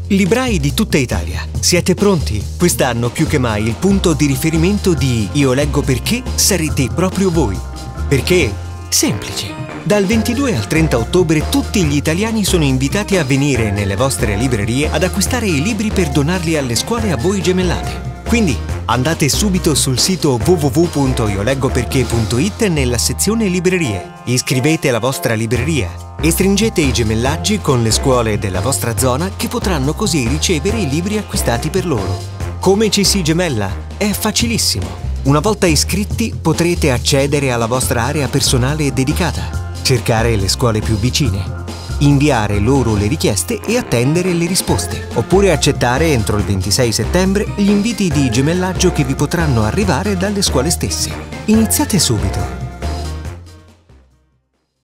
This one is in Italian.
Librai di tutta Italia, siete pronti? Quest'anno più che mai il punto di riferimento di Io leggo perché sarete proprio voi. Perché? Semplice. Dal 22 al 30 ottobre tutti gli italiani sono invitati a venire nelle vostre librerie ad acquistare i libri per donarli alle scuole a voi gemellate. Quindi andate subito sul sito www.ioleggoperché.it nella sezione librerie, iscrivete la vostra libreria e stringete i gemellaggi con le scuole della vostra zona che potranno così ricevere i libri acquistati per loro. Come ci si gemella? È facilissimo. Una volta iscritti potrete accedere alla vostra area personale dedicata, cercare le scuole più vicine, inviare loro le richieste e attendere le risposte, oppure accettare entro il 26 settembre gli inviti di gemellaggio che vi potranno arrivare dalle scuole stesse. Iniziate subito!